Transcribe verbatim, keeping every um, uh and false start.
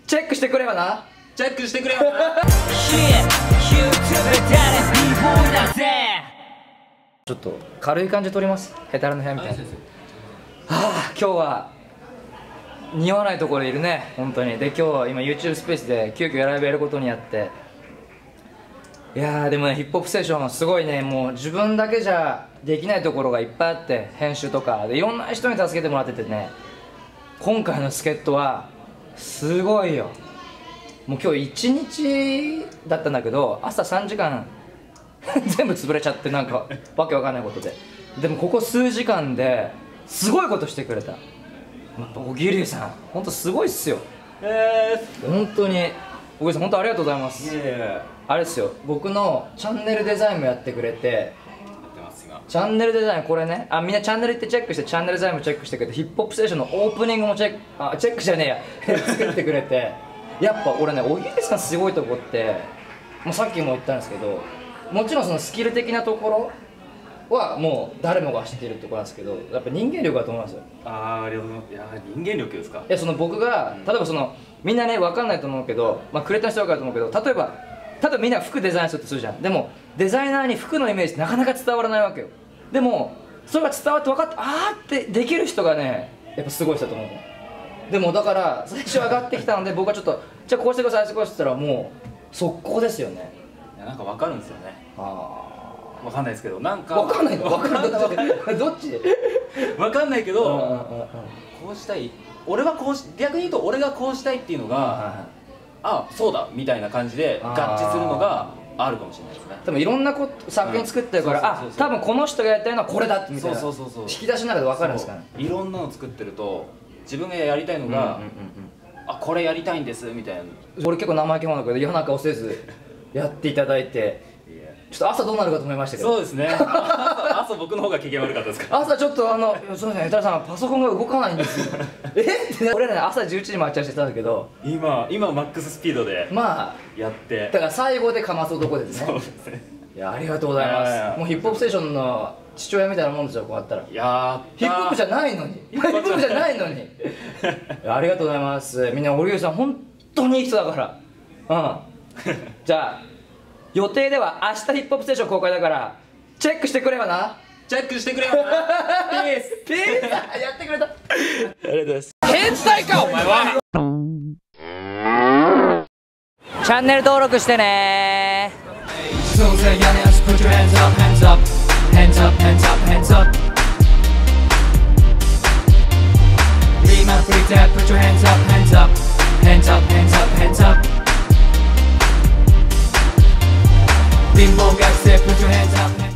チェックしてくれよな。 チェックしてくれよな。 ちょっと軽い感じで撮ります。ヘタレの部屋みたいな。はあ、今日は似合わないところにいるね、本当に。で、今日は今 YouTube スペースで急遽ライブやることになって、いやーでもね、ヒップホップステーションすごいね、もう自分だけじゃできないところがいっぱいあって、編集とかでいろんな人に助けてもらっててね、今回の助っ人はすごいよ。もう今日いちにちだったんだけど、朝さんじかん全部潰れちゃって、なんかわけわかんないことで。でもここ数時間ですごいことしてくれた。小木龍さん、本当すごいっすよ。 えー、本当に小木さん、本当ありがとうございます。 いやいや、 あれですよ、僕のチャンネルデザインもやってくれて、 やってます今。 チャンネルデザイン、これね、あ、みんなチャンネル行ってチェックして、チャンネルデザインもチェックしてくれて、ヒップホップステーションのオープニングもチェック、あ、チェックじゃねえや作ってくれて、やっぱ俺ね、小木さんすごいとこって、もうさっきも言ったんですけど、もちろんそのスキル的なところはもう誰もが知ってるところなんですけど、やっぱ人間力だと思いますよ。 ああ、ありがとうございます。いや、人間力ですか。 いや、その僕が、例えばそのみんなね、分かんないと思うけど、まあくれた人は分かると思うけど、例えば例えばみんな服デザインするとするじゃん。でもデザイナーに服のイメージなかなか伝わらないわけよ。でもそれが伝わって分かって、あーってできる人がね、やっぱすごい人だと思う。でもだから最初上がってきたので、僕はちょっとじゃあこうしてください、こうしてたらもう速攻ですよね。 いや、なんかわかるんですよね。 ああ、わかんないですけど、なんか分かんないの、分かんないの、どっち？ わかんないけど、 うんうんうんうん、 こうしたい、俺はこうし、逆に言うと俺がこうしたいっていうのが、あ、そうだみたいな感じで合致するのがあるかもしれないですね。 多分いろんなこと作品作ってるから、あ、多分この人がやりたいのはこれだってみたいな、 そうそうそうそう、 引き出しの中で分かるんですかね。 いろんなの作ってると自分がやりたいのが、あ、これやりたいんですみたいな。 俺結構生意気者だけど、嫌な顔せずやっていただいて、ちょっと朝どうなるかと思いましたけど。 そうですね。朝、朝僕の方が機嫌悪かったですか。 朝ちょっとあの、すみません、ヘタレさんパソコンが動かないんですよ。えって俺らね、朝じゅういちじ待ち合わせしてたんだけど、 今今マックススピードでまあやって、 だから最後でかます男ですね。 そうですね。 いや、ありがとうございます。もうヒップホップステーションの父親みたいなもんですよ、こうやったら。 やヒップホップじゃないのに、ヒップホップじゃないのに。いや、ありがとうございます。みんな小木さん本当にいい人だから。うん。じゃあ予定では明日ヒップホップステーション公開だから、チェックしてくれよな。 チェックしてくれよな。 ピースピースやってくれた。ありがとうございます。 変態かお前は。 チャンネル登録してねー。貧乏学生 put your hands up